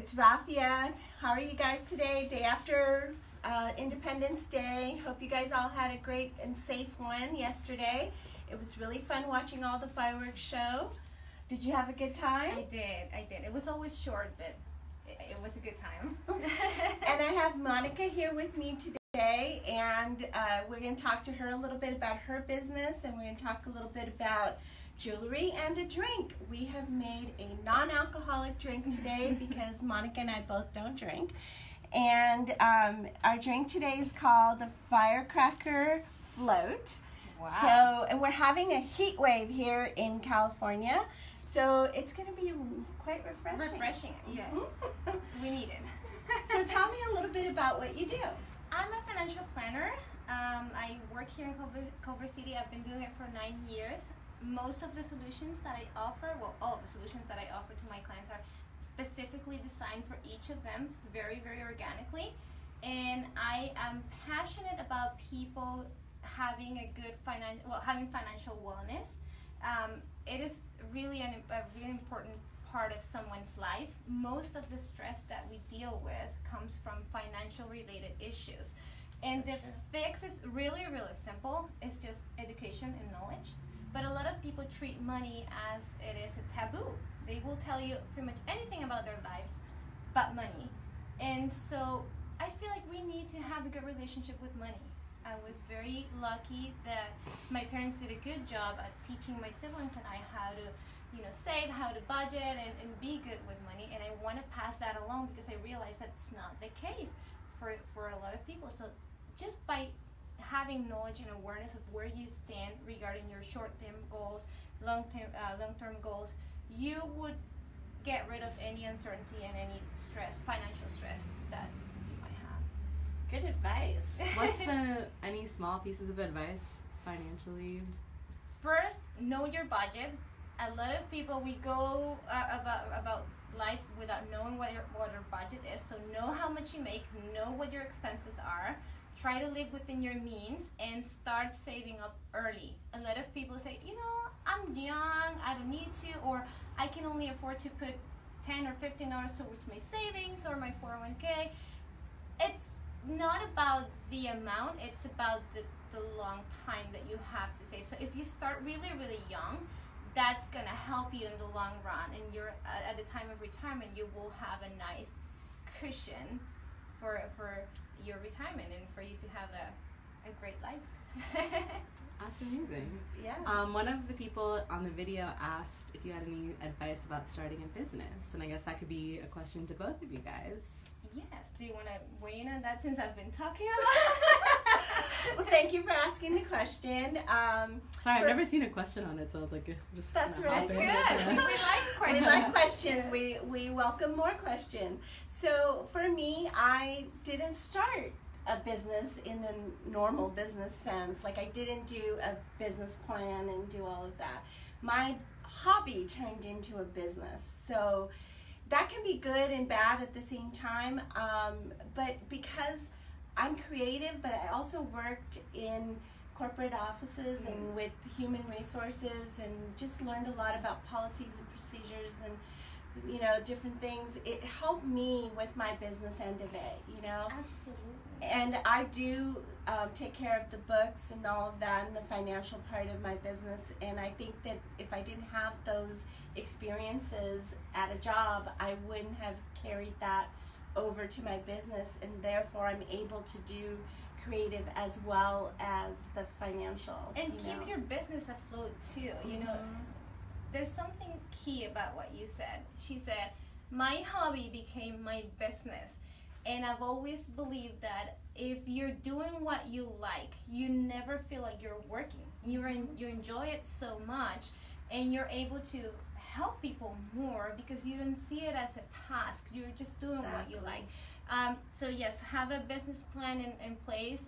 it's Rafia. How are you guys today? Day after Independence Day. Hope you guys all had a great and safe one yesterday. It was really fun watching all the fireworks show. Did you have a good time? I did. It was always short, but it was a good time. And I have Monica here with me today, and we're going to talk to her a little bit about her business, and we're going to talk a little bit about jewelry and a drink. We have made a non-alcoholic drink today because Monica and I both don't drink. And our drink today is called the Firecracker Float. Wow. So, and we're having a heat wave here in California, so it's going to be quite refreshing. Refreshing, yes. We need it. So tell me a little bit about what you do. I'm a financial planner. I work here in Culver City. I've been doing it for 9 years. Most of the solutions that I offer, well, all of the solutions that I offer to my clients are specifically designed for each of them, very, very organically. And I am passionate about people having a good having financial wellness. It is really a really important part of someone's life. Most of the stress that we deal with comes from financial related issues. And the fix is really, really simple. It's just education and knowledge. But a lot of people treat money as it is a taboo. They will tell you pretty much anything about their lives but money. And so I feel like we need to have a good relationship with money. I was very lucky that my parents did a good job at teaching my siblings and I how to, save, how to budget, and be good with money. And I want to pass that along because I realize that it's not the case for a lot of people. So just by having knowledge and awareness of where you stand regarding your short-term goals, long-term goals, you would get rid of any uncertainty and any stress, financial stress that you might have. Good advice. What's any small pieces of advice financially? First, know your budget. A lot of people, we go about life without knowing what our budget is. So know how much you make, know what your expenses are. Try to live within your means and start saving up early. A lot of people say, I'm young, I don't need to, or I can only afford to put $10 or $15 towards my savings or my 401k. It's not about the amount, it's about the long time that you have to save. So if you start really, really young, that's gonna help you in the long run, and you're at the time of retirement, you will have a nice cushion for your retirement and for you to have a great life. That's amazing. Yeah. One of the people on the video asked if you had any advice about starting a business, and I guess that could be a question to both of you guys. Yes. Do you want to weigh in on that since I've been talking a lot? Well, thank you for asking the question. Sorry, I've never seen a question on it, so I was like, just. That's right. That's good. We like questions. We like questions. We welcome more questions. So for me, I didn't start a business in a normal business sense. Like I didn't do a business plan and do all of that. My hobby turned into a business. So that can be good and bad at the same time. But because I'm creative, but I also worked in corporate offices and with human resources and just learned a lot about policies and procedures and different things. It helped me with my business end of it, Absolutely. And I do take care of the books and all of that and the financial part of my business. And I think that if I didn't have those experiences at a job, I wouldn't have carried that over to my business. And therefore, I'm able to do creative as well as the financial. And keep your business afloat too. There's something key about what you said. She said, my hobby became my business. And I've always believed that if you're doing what you like, you never feel like you're working. You enjoy it so much, and you're able to help people more because you don't see it as a task. You're just doing what you like. So yes, have a business plan in place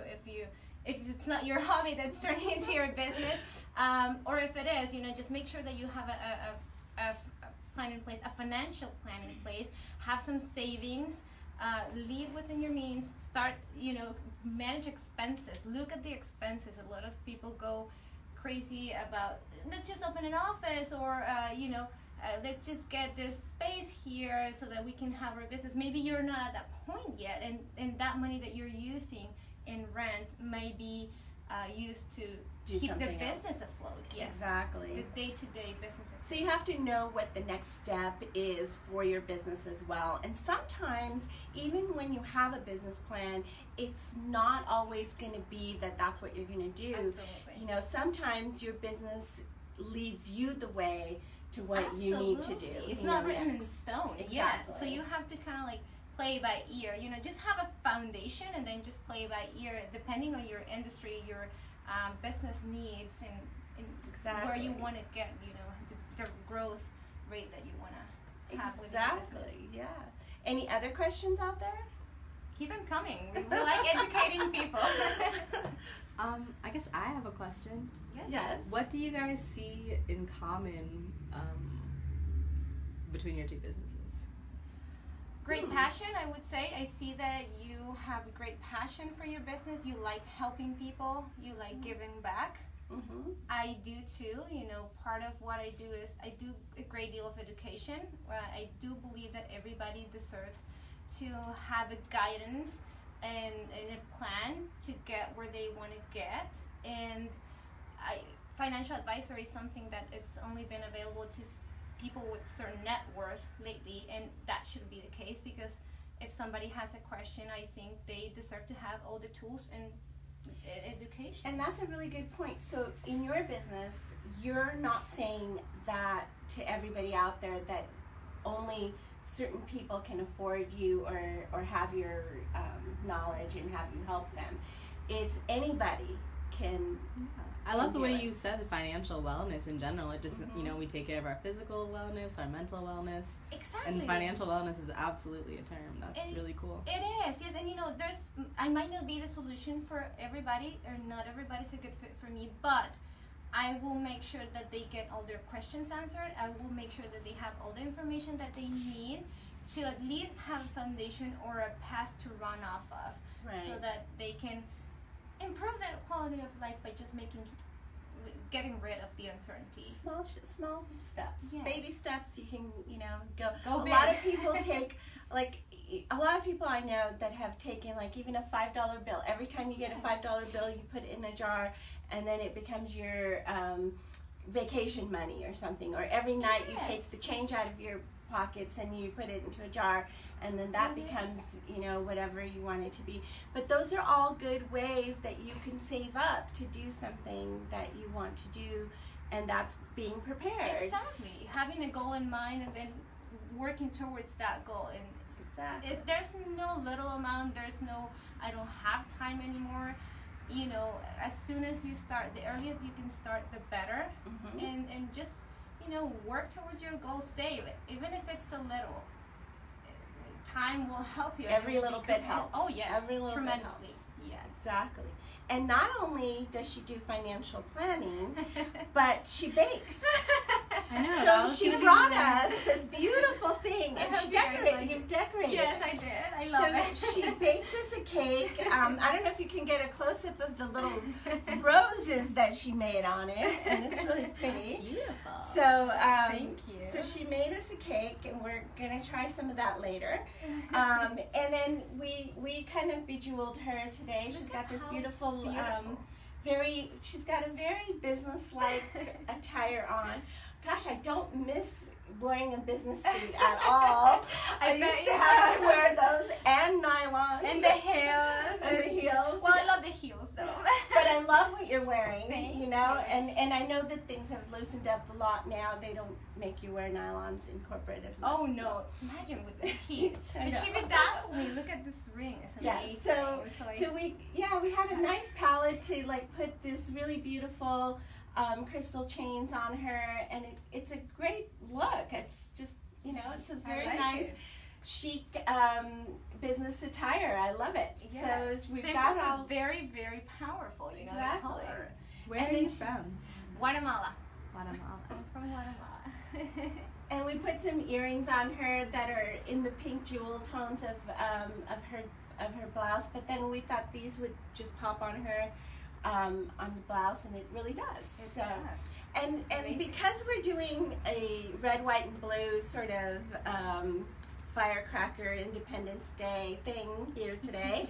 if it's not your hobby that's turning into your business, or if it is, just make sure that you have a plan in place, a financial plan in place. Have some savings. Live within your means. Start, manage expenses. Look at the expenses. A lot of people go crazy about let's just open an office or let's just get this space here so that we can have our business. Maybe you're not at that point yet, and that money that you're using in rent may be used to keep the business afloat. Yes, exactly. The day-to-day business afloat. So you have to know what the next step is for your business as well. And sometimes, even when you have a business plan, it's not always going to be that that's what you're going to do. Absolutely. You know, sometimes your business leads you the way to what you need to do. It's not written in stone. Exactly. Yes. So you have to kind of like play by ear. You know, just have a foundation and then just play by ear, depending on your industry, your business needs, and exactly. where you want to get. You know, the growth rate that you want to have with your business. Exactly. Yeah. Any other questions out there? Keep them coming. We like educating people. I guess I have a question. Yes. What do you guys see in common between your two businesses? Great passion, I would say. I see that you have a great passion for your business. You like helping people. You like giving back. Mm-hmm. I do too. You know, part of what I do is I do a great deal of education. I do believe that everybody deserves to have a guidance and a plan to get where they want to get. And financial advisory is something that it's only been available to people with certain net worth lately, and that should be the case, because if somebody has a question, I think they deserve to have all the tools and education. And that's a really good point. So in your business, you're not saying that to everybody out there that only certain people can afford you or have your knowledge and have you help them. It's anybody can. I love the way you said financial wellness in general. It just, you know, we take care of our physical wellness, our mental wellness. Exactly. And financial wellness is absolutely a term. That's really cool. It is, yes. And, you know, I might not be the solution for everybody, or not everybody's a good fit for me, but I will make sure that they get all their questions answered. I will make sure that they have all the information that they need to at least have a foundation or a path to run off of, so that they can improve their quality of life by just getting rid of the uncertainty. Small steps, yes. Baby steps. You can, you know, go Go a big. lot of people take, like, a lot of people I know that have taken, like, even a $5 bill. Every time you get a $5 bill, you put it in a jar, and then it becomes your vacation money or something. Or every night you take the change out of your pockets and you put it into a jar, and then that becomes, you know, whatever you want it to be. But those are all good ways that you can save up to do something that you want to do, and that's being prepared. Exactly. Having a goal in mind and then working towards that goal. And exactly. There's no little amount. There's no, I don't have time anymore. You know, as soon as you start, the earliest you can start, the better. And just, you know, work towards your goal. Save it, even if it's a little. Time will help you. Every little bit helps. Oh yes, every little tremendously. bit helps. Yeah, exactly. And not only does she do financial planning, but she bakes. I know. So she brought us this beautiful thing, and I she decorated. You decorated. Yes, I did. I love it. So she baked us a cake. I don't know if you can get a close up of the little roses that she made on it, and it's really pretty. It's beautiful. So thank you. So she made us a cake, and we're gonna try some of that later. And then we kind of bejeweled her today. She's got this beautiful. She's got a very business-like attire on. Gosh, I don't miss wearing a business suit at all. I used to have to wear those and nylons. And the heels. And the heels. Well, I love the heels though. But I love what you're wearing, Thank you know, you. and I know that things have loosened up a lot now. They don't make you wear nylons in corporate as much. Oh no, imagine with the heat. I But know. she bedazzled me. Look at this ring. It's amazing. So we had a nice palette to like put this really beautiful crystal chains on her, and it's a great look. It's just, you know, it's a very nice chic business attire. I love it. Yes. So we've Simple, got all but very, very powerful. You know, exactly. the color. Where And are then you she- from? Guatemala. Guatemala. I'm from Guatemala. And we put some earrings on her that are in the pink jewel tones of her blouse. But then we thought these would just pop on her on the blouse, and it really does. It So, does. And Amazing. because we're doing a red, white, and blue sort of firecracker Independence Day thing here today,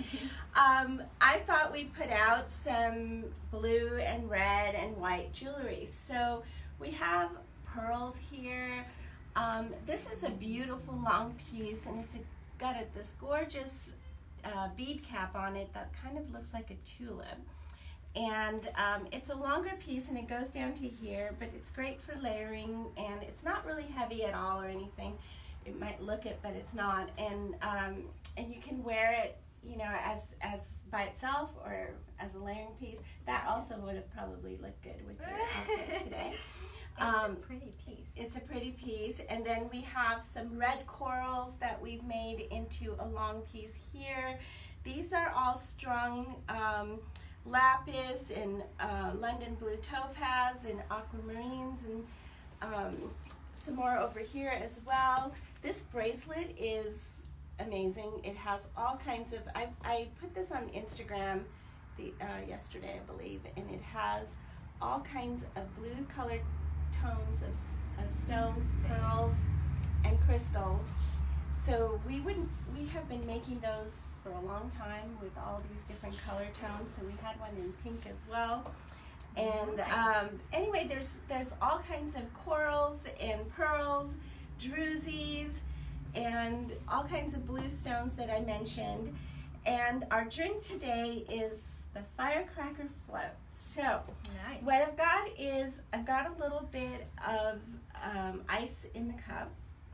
I thought we'd put out some blue and red and white jewelry. So we have pearls here. This is a beautiful long piece, and it's got this gorgeous bead cap on it that kind of looks like a tulip. And it's a longer piece, and it goes down to here, but it's great for layering, and it's not really heavy at all or anything. It might look it, but it's not. And you can wear it, you know, as by itself or as a layering piece. That also would have probably looked good with your outfit today. It's a pretty piece. It's a pretty piece. And then we have some red corals that we've made into a long piece here. These are all strung lapis and London blue topaz and aquamarines, and some more over here as well. This bracelet is amazing. It has all kinds of, I put this on Instagram yesterday, I believe, and it has all kinds of blue colored tones of stones, pearls, and crystals. So we have been making those for a long time with all these different color tones. So we had one in pink as well. And Nice. anyway, there's all kinds of corals and pearls, drusies, and all kinds of blue stones that I mentioned. And our drink today is the firecracker float. So Nice. what I've got is I've got a little bit of ice in the cup,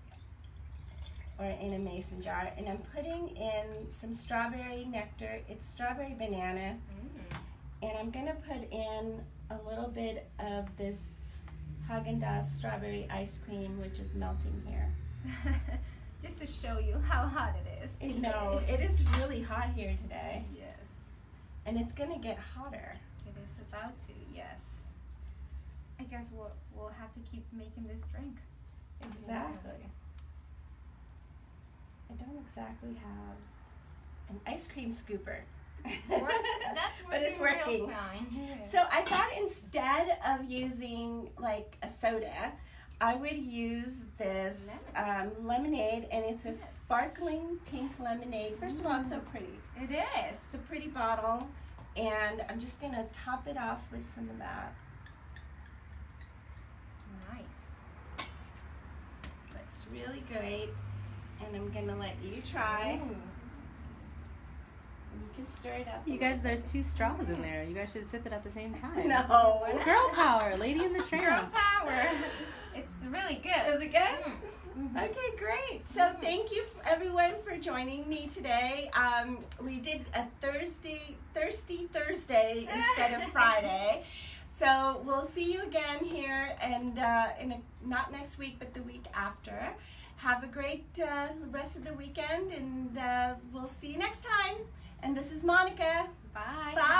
or in a mason jar, and I'm putting in some strawberry nectar. It's strawberry banana, and I'm gonna put in a little bit of this Haagen-Dazs strawberry ice cream, which is melting here. Just to show you how hot it is. No, it is really hot here today, Yes, and it's gonna get hotter. it is about to. Yes. I guess we'll have to keep making this drink. Exactly. I don't exactly have an ice cream scooper. That's working But it's real working. fine. Yes. So I thought instead of using like a soda, I would use this lemonade, and it's a Yes. sparkling pink lemonade. First of all, it's so pretty. It is. It's a pretty bottle, and I'm just gonna top it off with some of that. Nice. Looks really great, and I'm gonna let you try. Ooh. And you can stir it up. You guys, there's 2 straws in there. You guys should sip it at the same time. No. Girl power, Lady in the Girl Tramp. power. It's really good. Is it good? Mm. Okay, great. So thank you everyone for joining me today. We did a Thirsty Thursday instead of Friday. So we'll see you again here, and not next week, but the week after. Have a great rest of the weekend, and we'll see you next time. And this is Monica. Bye. Bye.